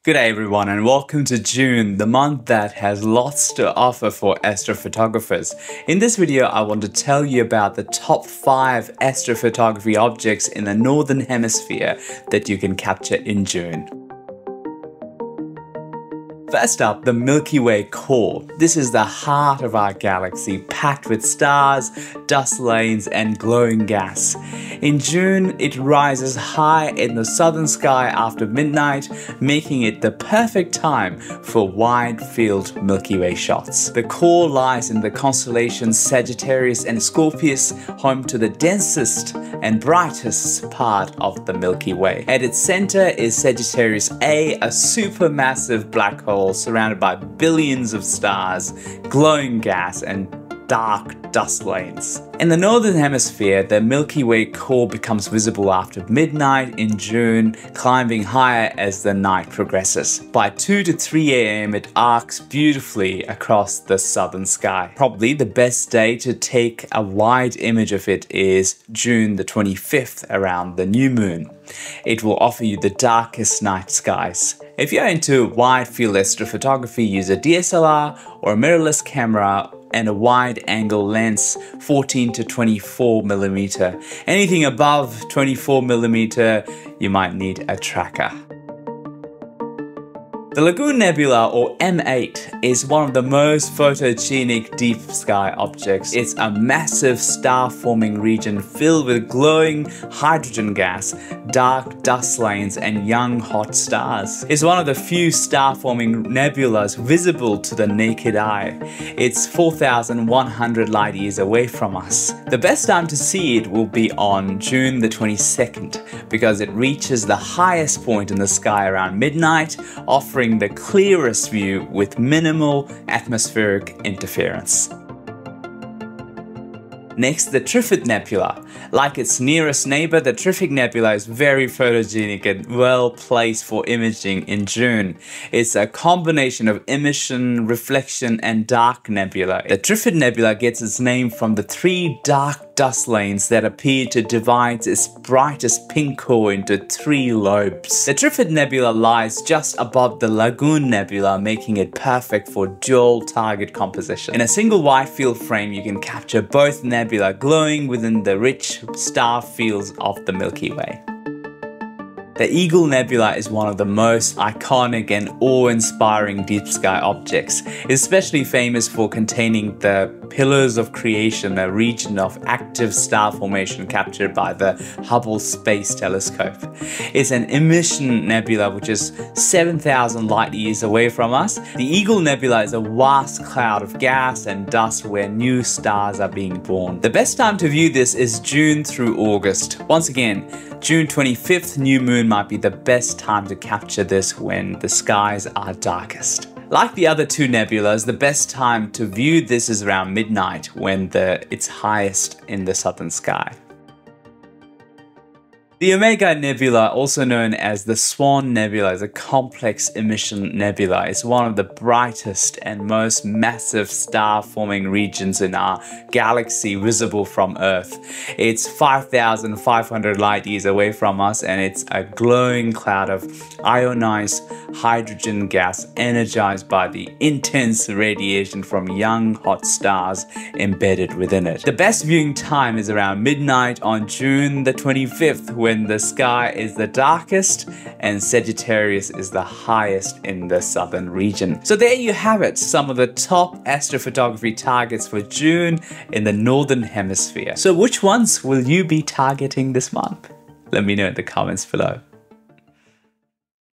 Good day everyone and welcome to June, the month that has lots to offer for astrophotographers. In this video, I want to tell you about the top 5 astrophotography objects in the Northern Hemisphere that you can capture in June. First up, the Milky Way Core. This is the heart of our galaxy, packed with stars, dust lanes, and glowing gas. In June, it rises high in the southern sky after midnight, making it the perfect time for wide-field Milky Way shots. The core lies in the constellations Sagittarius and Scorpius, home to the densest and brightest part of the Milky Way. At its center is Sagittarius A, a supermassive black hole surrounded by billions of stars, glowing gas, and dark dust lanes. In the Northern Hemisphere, the Milky Way Core becomes visible after midnight in June, climbing higher as the night progresses. By 2 to 3 a.m. it arcs beautifully across the southern sky. Probably the best day to take a wide image of it is June the 25th around the new moon. It will offer you the darkest night skies. If you're into wide field astrophotography, use a DSLR or a mirrorless camera and a wide angle lens 14 to 24mm. Anything above 24mm, you might need a tracker. The Lagoon Nebula, or M8, is one of the most photogenic deep sky objects. It's a massive star-forming region filled with glowing hydrogen gas, dark dust lanes, and young hot stars. It's one of the few star-forming nebulas visible to the naked eye. It's 4,100 light years away from us. The best time to see it will be on June the 22nd, because it reaches the highest point in the sky around midnight, offering the clearest view with minimal atmospheric interference. Next, the Triffid Nebula. Like its nearest neighbor, the Triffid Nebula is very photogenic and well placed for imaging in June. It's a combination of emission, reflection, and dark nebula. The Triffid Nebula gets its name from the 3 dark dust lanes that appear to divide its brightest pink core into 3 lobes. The Triffid Nebula lies just above the Lagoon Nebula, making it perfect for dual target composition. In a single wide field frame, you can capture both nebula glowing within the rich star fields of the Milky Way. The Eagle Nebula is one of the most iconic and awe-inspiring deep sky objects, especially famous for containing the Pillars of Creation, a region of active star formation captured by the Hubble Space Telescope. It's an emission nebula which is 7,000 light years away from us. The Eagle Nebula is a vast cloud of gas and dust where new stars are being born. The best time to view this is June through August. Once again, June 25th, new moon might be the best time to capture this when the skies are darkest. Like the other 2 nebulas, the best time to view this is around midnight when it's highest in the southern sky. The Omega Nebula, also known as the Swan Nebula, is a complex emission nebula. It's one of the brightest and most massive star-forming regions in our galaxy visible from Earth. It's 5,500 light years away from us, and it's a glowing cloud of ionized hydrogen gas energized by the intense radiation from young hot stars embedded within it. The best viewing time is around midnight on June the 25th, when the sky is the darkest and Sagittarius is the highest in the southern region. So there you have it, some of the top astrophotography targets for June in the Northern Hemisphere. So which ones will you be targeting this month? Let me know in the comments below.